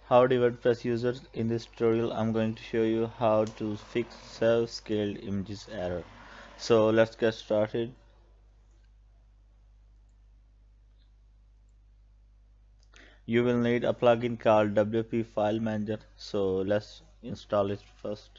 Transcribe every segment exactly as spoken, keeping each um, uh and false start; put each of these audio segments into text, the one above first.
Howdy WordPress users, in this tutorial I'm going to show you how to fix self-scaled images error. So let's get started. You will need a plugin called W P File Manager, so let's install it first.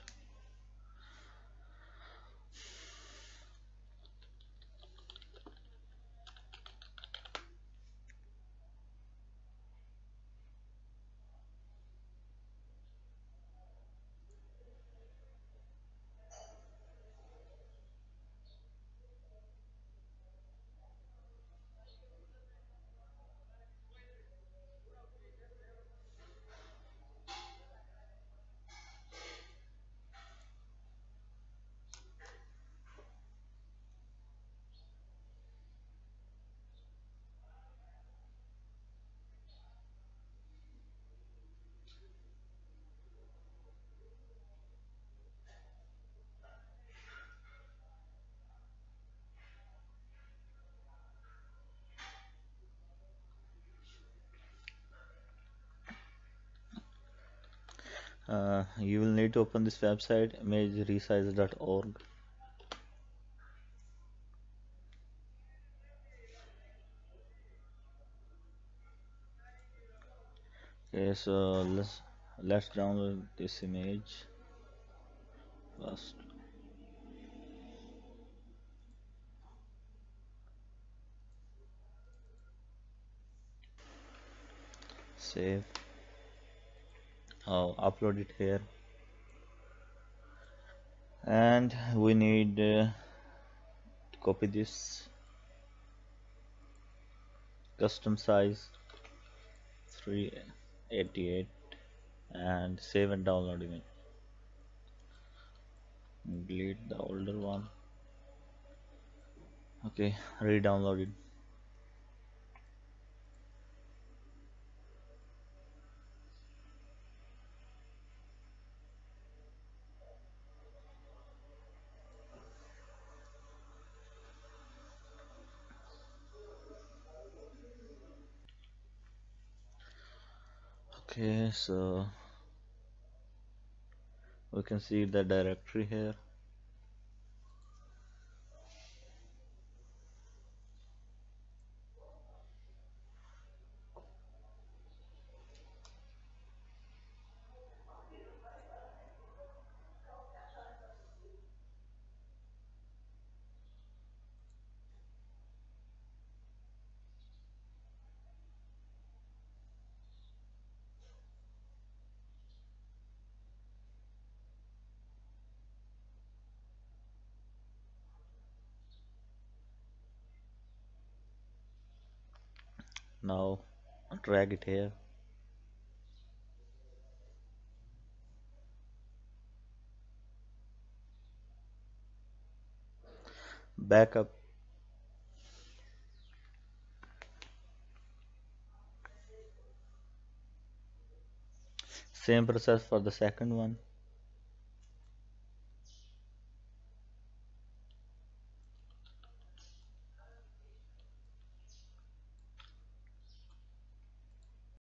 Uh, you will need to open this website, imageresize dot org. Okay, so let's let's download this image first. Save. I'll upload it here, and we need uh, to copy this custom size three eighty-eight and save and download image. Delete the older one. Okay, re-download it. Okay, so we can see the directory here. Now drag it here. Backup. Same process for the second one.